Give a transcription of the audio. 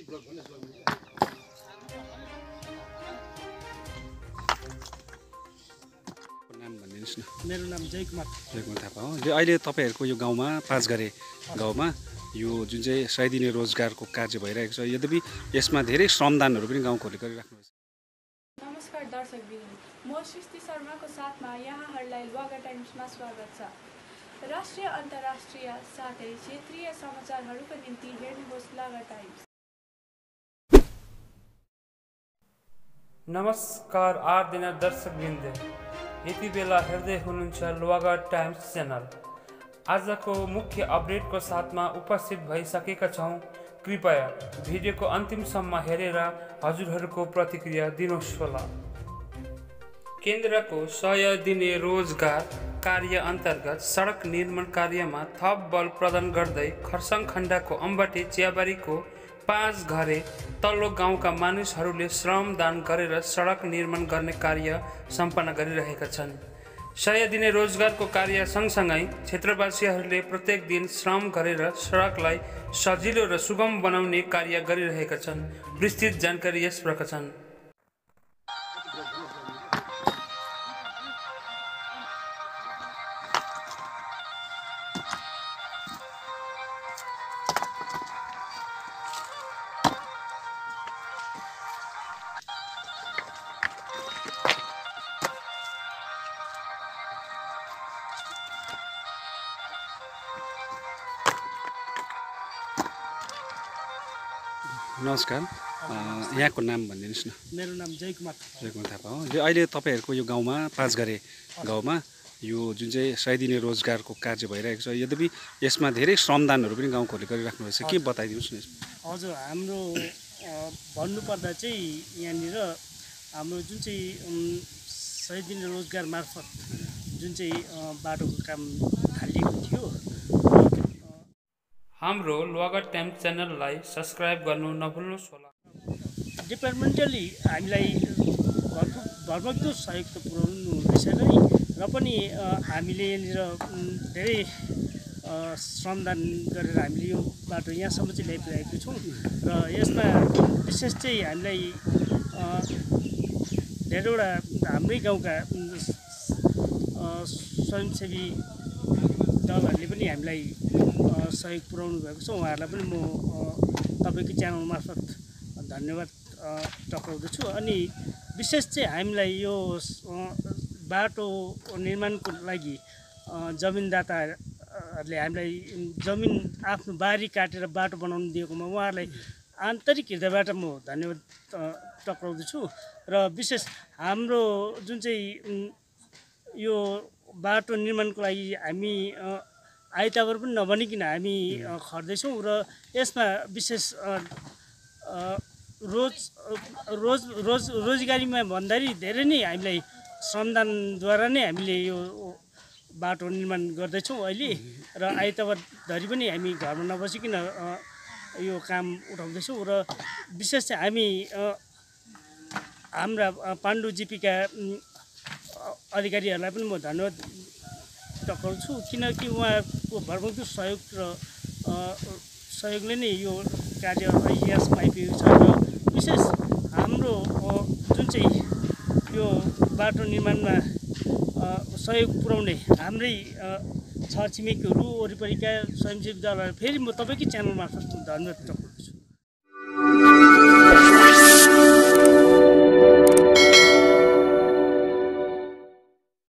मेरो नाम जयकुमार थापा हो। अहिले तपाईहरुको यो गाउँमा पाँचघरे गाउँमा यो जुन चाहिँ 100 दिने रोजगारको कार्य भइरहेको छ, यद्यपि यसमा धेरै श्रमदानहरू पनि गाउँकोहरूले गरिराख्नु भएको छ। नमस्कार दर्शकवृन्द, म सृष्टि शर्माको साथमा यहाँहरूलाई लुवागा टाइम्समा स्वागत छ। राष्ट्रिय अन्तर्राष्ट्रिय साथै क्षेत्रीय समाचारहरूको निम्ति हेर्नुहोस् लुवागा टाइम्स। नमस्कार आदरणीय दर्शकवृन्द, यति बेला हेर्दै हुनुहुन्छ लुवागा टाइम्स च्यानल। आजको मुख्य अपडेटको साथमा उपस्थित भइसकेका छौँ। कृपया भिडियोको अन्तिमसम्म हेरेर हजुरहरूको प्रतिक्रिया दिनुहोस् होला। केन्द्रको 100 दिने रोजगार कार्य अन्तर्गत सडक निर्माण कार्यमा थप बल प्रदान गर्दै खरसाङ खण्डको अम्बाटे चियाबारीको पाँचघरे तल्लो गाउँका मानिसहरूले श्रमदान गरेर सडक निर्माण गर्ने कार्य सम्पन्न गरिरहेका छन्। 100 दिने रोजगारको कार्य सँगसँगै क्षेत्रवासीहरूले प्रत्येक दिन श्रम गरेर सडकलाई सजिलो र सुगम बनाउने कार्य गरिरहेका छन्। विस्तृत जानकारी यस प्रकार छन्। नमस्कार, यहाँको नाम भनिदिनुहोस् न। मेरो नाम जयकुमार थापा हो। अहिले तपाईहरुको यो गाउँमा पाँचघरे गाउँमा यो जुन चाहिँ 100 दिने रोजगारको कार्य भइरहेको छ, यद्यपि यसमा धेरै श्रमदानहरू पनि गाउँकोहरूले गरिराख्नु भएको छ, के बताइदिनुहोस् न। हजुर, हाम्रो भन्नुपर्दा चाहिँ यहाँनिर हाम्रो जुन चाहिँ 100 दिने रोजगार मार्फत जुन चाहिँ बाटोको काम थालिएको थियो, हाम्रो लुवागा टाइम्स च्यानललाई सब्स्क्राइब गर्नु नभुल्नुहोस् होला। डिपार्टमेन्टली हामीलाई भरपर्दो सहयोग त पुर्याउनु हुँदैछ नै, र पनि हामीले यहाँनिर धेरै श्रमदान गरेर हामीले यो बाटो यहाँसम्म चाहिँ ल्याइपुर्याएका छौँ। र यसमा विशेष चाहिँ हामीलाई धेरैवटा हाम्रै गाउँका स्वयंसेवी दलहरूले पनि हामीलाई सहयोग पुर्याउनु भएको छ। उहाँहरूलाई पनि म तपाईँको च्यानल मार्फत धन्यवाद टक्राउँदछु। अनि विशेष चाहिँ हामीलाई यो बाटो निर्माणको लागि जमिनदाताहरूले हामीलाई जमिन आफ्नो बारी काटेर बाटो बनाउनु दिएकोमा उहाँहरूलाई आन्तरिक हृदयबाट म धन्यवाद टक्राउँदछु। र विशेष हाम्रो जुन चाहिँ यो बाटो निर्माणको लागि हामी आइतबार पनि नभनिकन हामी खट्दैछौँ, र यसमा विशेष रोजगारीमा भन्दाखेरि धेरै नै हामीलाई श्रमदानद्वारा नै हामीले यो बाटो निर्माण गर्दैछौँ अहिले। र आइतबारधरि पनि हामी घरमा नबसिकन यो काम उठाउँदैछौँ। र विशेष चाहिँ हामी हाम्रा पाण्डु जीपीका अधिकारीहरूलाई पनि म धन्यवाद टक्राउँछु, किनकि उहाँको भरपर्दो सहयोग र सहयोगले नै यो कार्य यहाँसम्म आइपुगेको छ। र विशेष हाम्रो जुन चाहिँ यो बाटो निर्माणमा सहयोग पुर्याउने हाम्रै छरछिमेकीहरू वरिपरिका स्वयंसेवी दलहरू फेरि म तपाईँकै च्यानल मार्फत धन्यवाद टक्राउँछु।